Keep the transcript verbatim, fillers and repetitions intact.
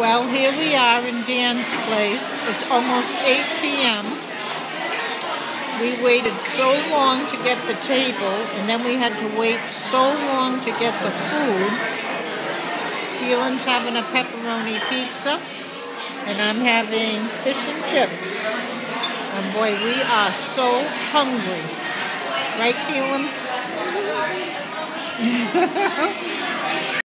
Well, here we are in Dan's place. It's almost eight p m We waited so long to get the table, and then we had to wait so long to get the food. Keelan's having a pepperoni pizza, and I'm having fish and chips. And boy, we are so hungry. Right, Keelan?